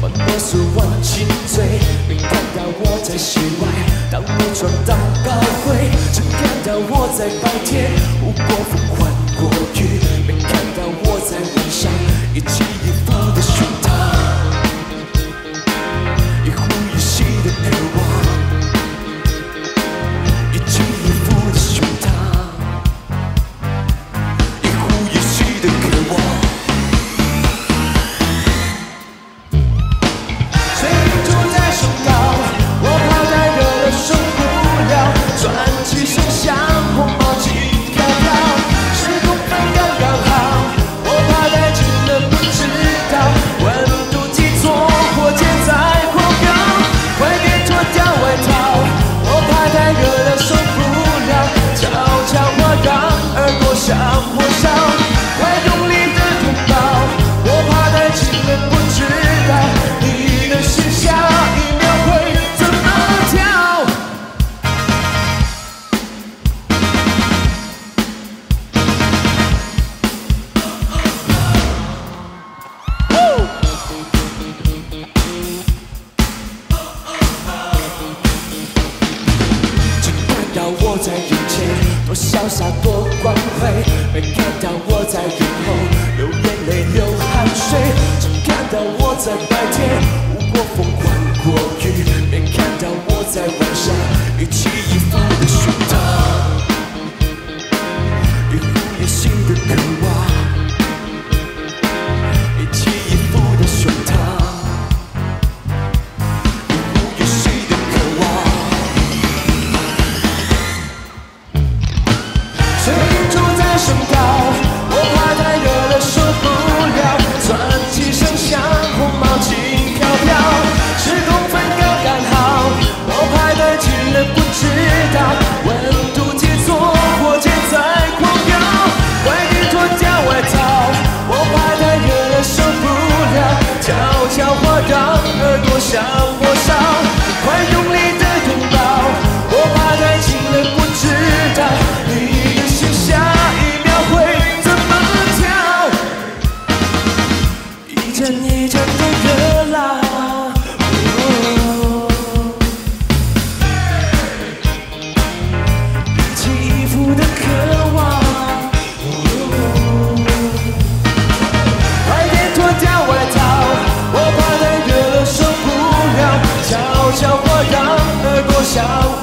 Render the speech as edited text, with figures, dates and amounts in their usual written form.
换我数万斤醉，没看到我在室外，当我撞到高会，只看到我在白天舞过风唤过雨，没看到我在晚上一起一伏的胸膛，一呼一吸的渴望，一举一伏的胸膛，一呼一吸的渴望。 像火烧，快用力的拥抱，我怕太近了，不知道你的心下一秒会怎么跳。只看到我在眼前。 多潇洒，多光辉，没看到我在雨后流眼泪、流汗水，只看到我在白天舞过风、唤过雨，没看到我在晚上一起一伏的胸膛，一呼一吸的渴望，一起一伏的胸膛，一呼一吸的渴望。 水柱在升高，我怕太热了受不了，窜起声响，红毛巾飘飘，10公分高刚好，我怕太近了不知道，温度计错，火箭在狂飙，快点脱掉外套，我怕太热了受不了，悄悄话让耳朵像火烧，快用力的拥抱，我怕太近了不知道你。 下一秒会怎么跳？一阵一阵的热浪，一起一伏的渴望。快点脱掉外套，我怕太热了受不了。悄悄话让耳朵响。